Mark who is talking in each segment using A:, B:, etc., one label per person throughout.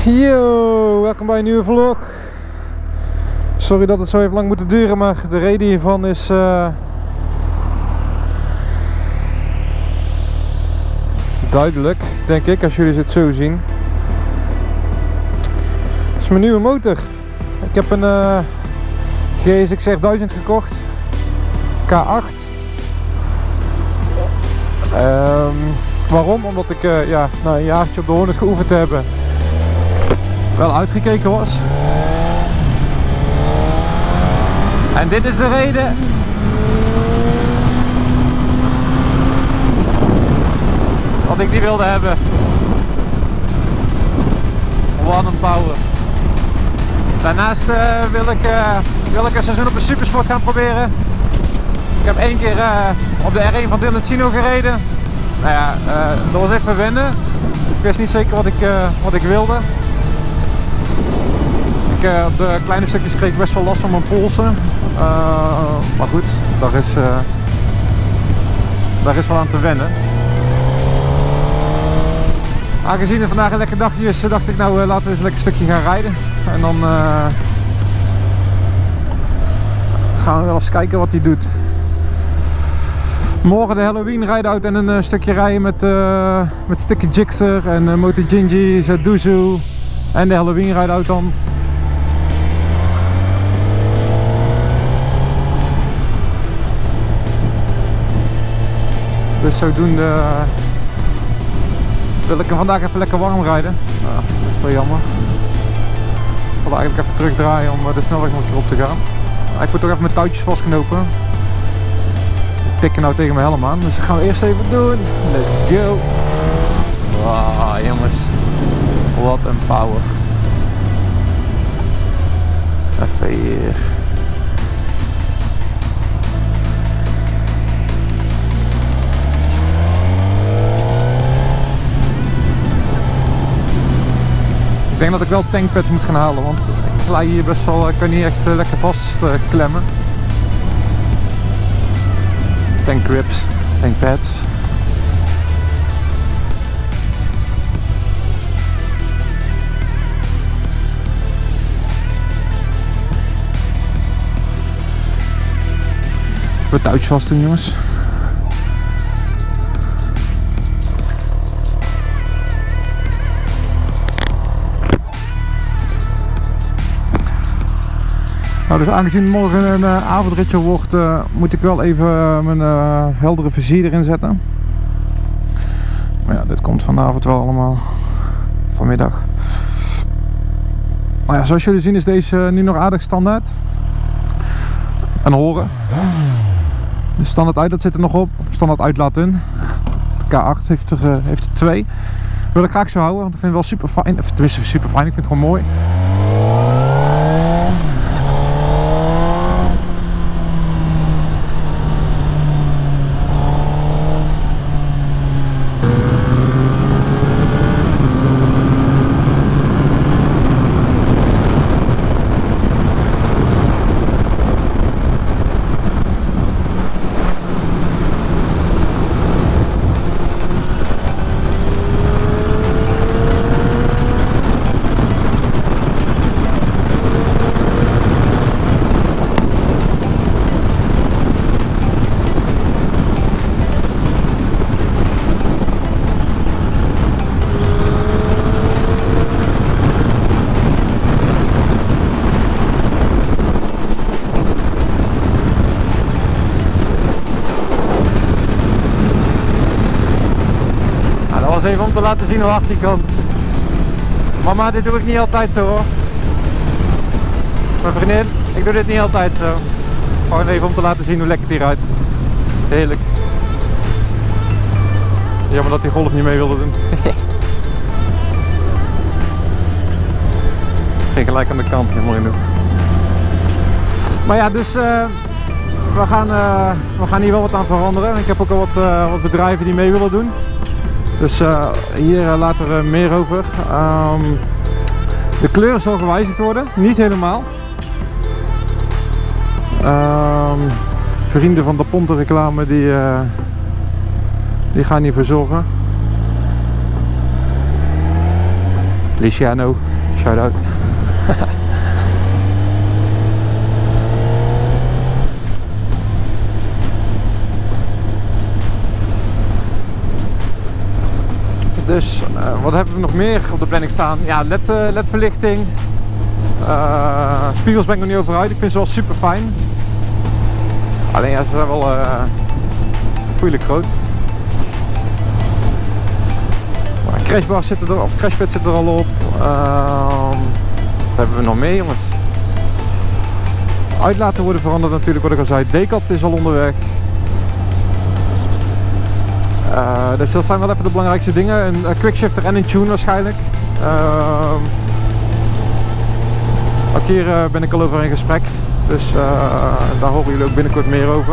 A: Yo, welkom bij een nieuwe vlog. Sorry dat het zo even lang moet duren, maar de reden hiervan is duidelijk, denk ik, als jullie het zo zien. Het is mijn nieuwe motor. Ik heb een GSXR 1000 gekocht, K8. Waarom? Omdat ik na een jaartje op de 100 geoefend te hebben wel uitgekeken was. En dit is de reden dat ik die wilde hebben. One and power. Daarnaast wil ik een seizoen op een supersport gaan proberen. Ik heb één keer op de R1 van Dylan Sino gereden. Nou ja, dat was even wennen. Ik wist niet zeker wat ik wilde. Op de kleine stukjes kreeg ik best wel last van mijn polsen. Maar goed, daar is wel aan te wennen. Aangezien het vandaag een lekker dagje is, dacht ik nou laten we eens een lekker stukje gaan rijden. En dan gaan we wel eens kijken wat hij doet. Morgen de Halloween ride-out en een stukje rijden met Sticky Jigster en Moto Gingy, Zaduzu en de Halloween ride-out dan. Dus zodoende wil ik hem vandaag even lekker warm rijden. Nou, dat is wel jammer. Ik wil eigenlijk even terugdraaien om de snelweg nog een keer op te gaan. Ik moet toch even mijn touwtjes vastknopen. Ik tikken nou tegen mijn helm aan, dus dat gaan we eerst even doen. Let's go! Wow, jongens. Wat een power. Even hier. Ik denk dat ik wel tankpads moet gaan halen, want ik glij hier best wel, ik kan niet echt lekker vast klemmen. Tank grips, tankpads. Even touwtjes vast doen, jongens. Nou, dus aangezien het morgen een avondritje wordt, moet ik wel even mijn heldere vizier erin zetten. Maar ja, dit komt vanavond wel allemaal, vanmiddag. Nou ja, zoals jullie zien is deze nu nog aardig standaard. En horen. De standaard uit, dat zit er nog op. Standaard uit laat in. De K8 heeft er 2. Wil ik graag zo houden, want ik vind het wel super fijn. Of tenminste super fijn, ik vind het gewoon mooi. Even om te laten zien hoe hard hij kan. Mama, dit doe ik niet altijd zo hoor. Mijn vriendin, ik doe dit niet altijd zo. Gewoon even om te laten zien hoe lekker die rijdt. Heerlijk. Jammer dat die golf niet mee wilde doen. Ging gelijk aan de kant, helemaal genoeg. Maar ja, dus we gaan hier wel wat aan veranderen. Ik heb ook al wat bedrijven die mee willen doen. Dus hier later meer over. De kleur zal gewijzigd worden, niet helemaal. Vrienden van de Ponte reclame die gaan hiervoor zorgen. Luciano. Shout out. Dus wat hebben we nog meer op de planning staan? Ja, LED-verlichting. Spiegels ben ik nog niet over uit. Ik vind ze wel super fijn. Alleen ja, ze zijn wel moeilijk groot. Maar crashbar zit er, of crashpad zit er al op. Wat hebben we nog meer, jongens? Uitlaten worden veranderd natuurlijk, wat ik al zei. Decat is al onderweg. Dus dat zijn wel even de belangrijkste dingen. Een quickshifter en een tune waarschijnlijk. Ook hier ben ik al over in gesprek. Dus daar horen jullie ook binnenkort meer over.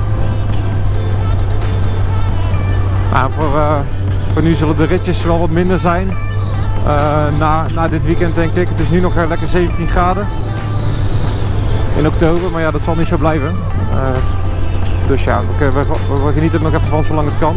A: Voor nu zullen de ritjes wel wat minder zijn. Na dit weekend denk ik. Het is nu nog lekker 17 graden. In oktober, maar ja, dat zal niet zo blijven. Dus ja, we genieten er nog even van zolang het kan.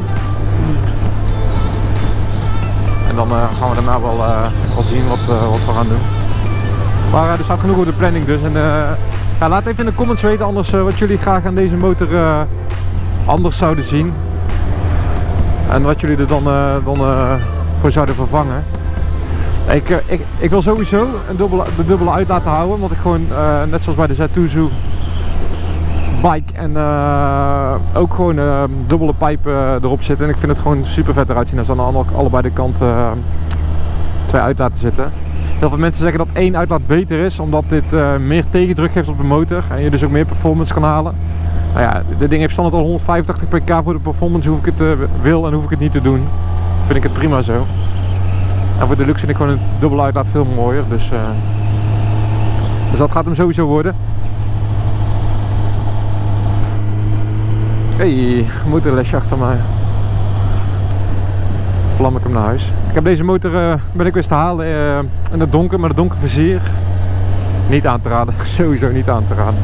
A: En dan gaan we daarna wel zien wat we gaan doen. Maar er staat genoeg op de planning dus. En, ja, laat even in de comments weten anders wat jullie graag aan deze motor anders zouden zien. En wat jullie er dan voor zouden vervangen. Ik wil sowieso de dubbele uit laten houden. Want ik gewoon, net zoals bij de Z2Zoo bike en ook gewoon dubbele pijpen erop zitten. En ik vind het gewoon super vet eruit zien als dan aan allebei de kanten twee uitlaten zitten. Heel veel mensen zeggen dat één uitlaat beter is, omdat dit meer tegendruk geeft op de motor en je dus ook meer performance kan halen. Nou ja, dit ding heeft standaard al 185 pk voor de performance. Hoef ik het wil en hoef ik het niet te doen. Vind ik het prima zo. En voor de luxe vind ik gewoon een dubbele uitlaat veel mooier. Dus dat gaat hem sowieso worden. Hey, motorlesje achter mij. Vlam ik hem naar huis. Ik heb deze motor ben ik wist te halen in het donker, met het donker vizier. Niet aan te raden, sowieso niet aan te raden.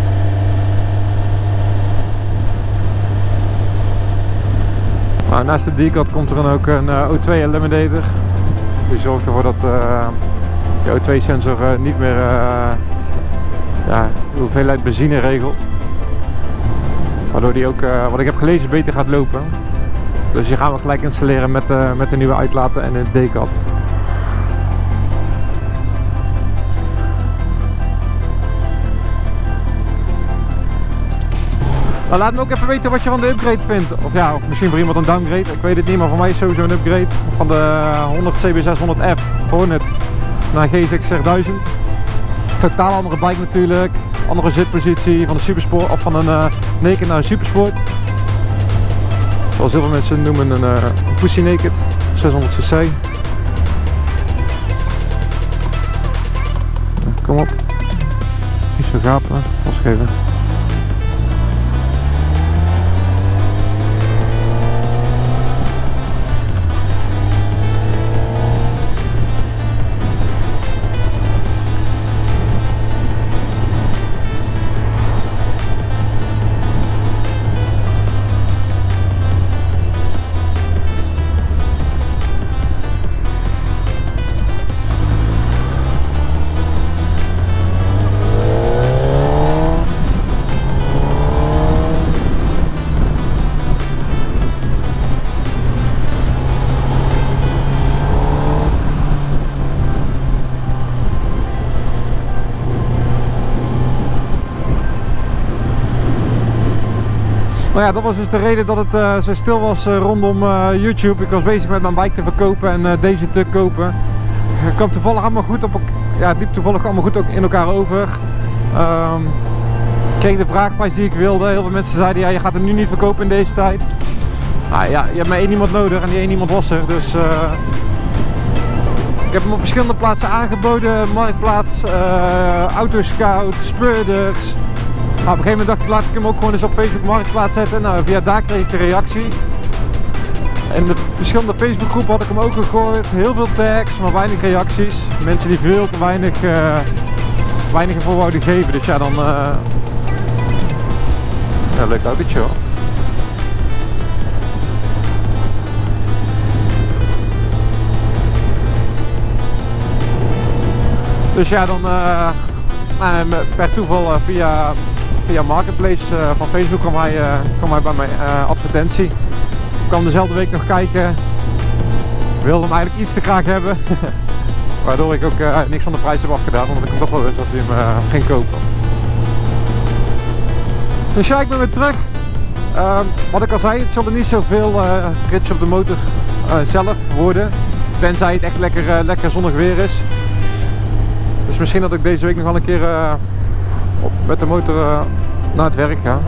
A: Nou, naast de Decat komt er dan ook een O2 eliminator. Die zorgt ervoor dat de O2 sensor niet meer ja, de hoeveelheid benzine regelt. Waardoor die ook, wat ik heb gelezen, beter gaat lopen. Dus die gaan we gelijk installeren met de nieuwe uitlaten en het Decat. Nou, laat me ook even weten wat je van de upgrade vindt. Of ja, of misschien voor iemand een downgrade. Ik weet het niet, maar voor mij is sowieso een upgrade. Van de 100 CB600F Hornet naar GSX-R1000. Totaal andere bike natuurlijk. Andere zitpositie van de Supersport of van een Naked naar een Supersport. Zoals heel veel mensen noemen een Pussy Naked 600cc. Kom op. Niet zo gapen, vastgeven. Nou ja, dat was dus de reden dat het zo stil was rondom YouTube. Ik was bezig met mijn bike te verkopen en deze te kopen. Het kwam toevallig allemaal goed op, ja, het liep toevallig allemaal goed ook in elkaar over. Ik kreeg de vraagprijs die ik wilde. Heel veel mensen zeiden, ja, je gaat hem nu niet verkopen in deze tijd. Nou ja, je hebt maar één iemand nodig en die één iemand was er. Dus ik heb hem op verschillende plaatsen aangeboden. Marktplaats, Autoscout, Speurders. Nou, op een gegeven moment dacht ik, laat ik hem ook gewoon eens op Facebook Marktplaats zetten. Nou, via daar kreeg ik de reactie. In de verschillende Facebookgroepen had ik hem ook gegooid. Heel veel tags, maar weinig reacties. Mensen die veel te weinig ervoor wouden geven. Dus ja, dan... ja, leuk autootje hoor. Dus ja, dan per toeval via Marketplace van Facebook kwam hij bij mijn advertentie. Ik kwam dezelfde week nog kijken. Wilde hem eigenlijk iets te graag hebben. Waardoor ik ook niks van de prijs heb afgedaan, omdat ik hem toch wel wist dat hij hem ging kopen. Dus ja, ik ben weer terug. Wat ik al zei, het zullen niet zoveel ritjes op de motor zelf worden. Tenzij het echt lekker zonnig weer is. Dus misschien dat ik deze week nog wel een keer met de motor naar het werk ga.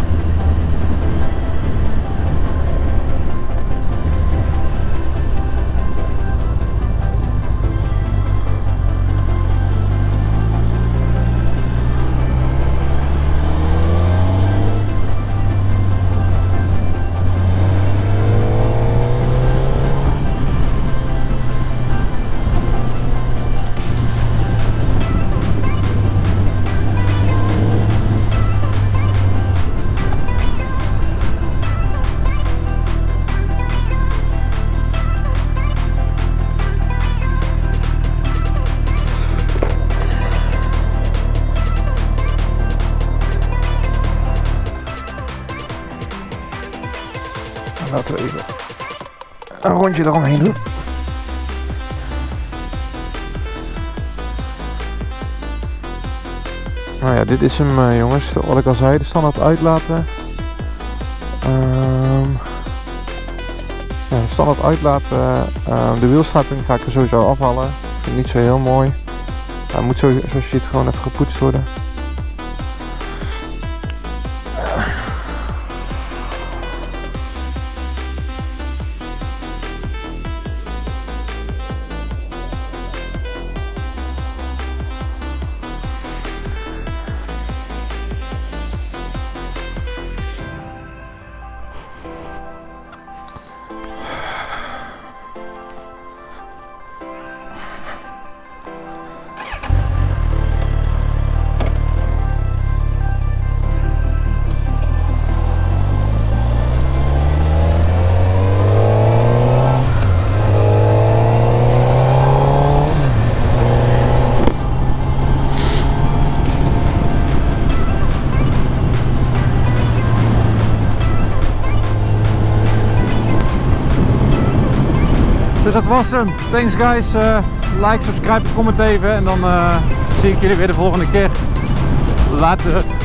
A: Laten we even een rondje eromheen doen. Nou ja, dit is hem jongens, wat ik al zei, de standaard uitlaten. Ja, standaard uitlaten, de wielstrating ga ik er sowieso afhalen. Vind ik niet zo heel mooi. Hij moet zo, zoals je ziet gewoon even gepoetst worden. Dus dat was hem. Thanks guys. Like, subscribe, comment even. En dan zie ik jullie weer de volgende keer. Later.